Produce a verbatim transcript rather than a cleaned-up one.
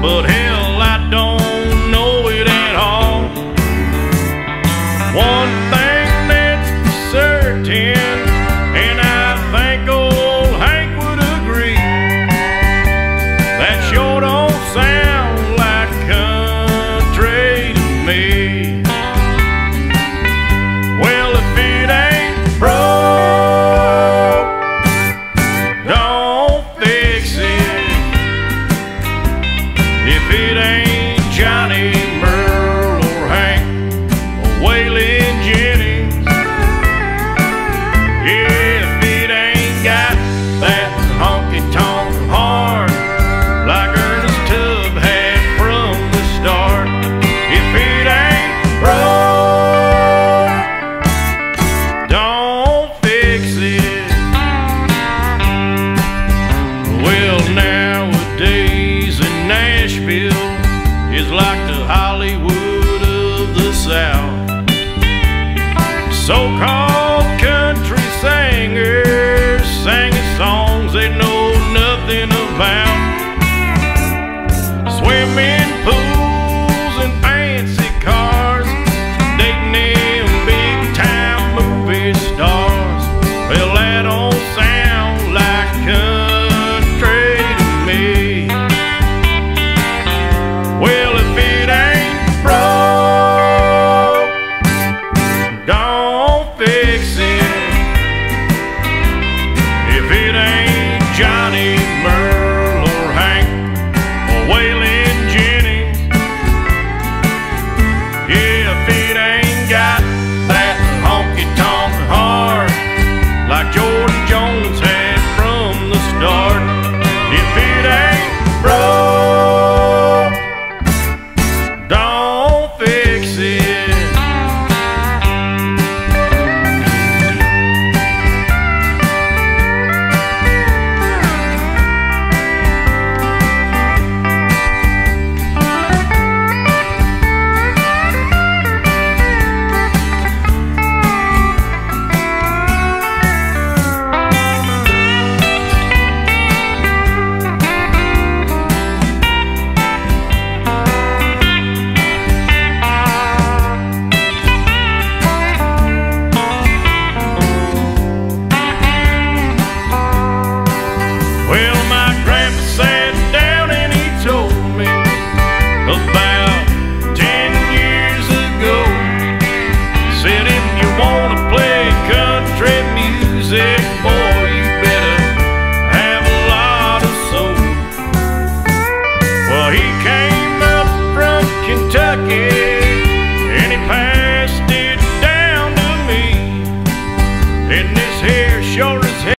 but hell, I don't know it at all. One thing that's for certain, and I think old Hank would agree, that sure don't sound like country to me. Well, if it ain't broke, don't fix it. If it ain't Johnny, Merle, or Hank, or Waylon Jennings, yeah, if it ain't got that honky-tonk heart like Ernest Tubb had from the start, if it ain't broke, don't fix it. Well, nowadays in Nashville is like the Hollywood of the South. So-called country singers singing songs they know nothing about. Swimming pools and fancy cars, dating them big-time movie stars. Well, that don't sound like country to me. Well, if it ain't broke, don't fix it. If it ain't Johnny, Merle, or Hank, or Waylon Jennings, yeah, if it ain't got that honky-tonk heart like George Jones had from the start, if it ain't broke, don't fix it. Well, my grandpa sat down and he told me about ten years ago. Said if you wanna play country music, boy, you better have a lot of soul. Well, he came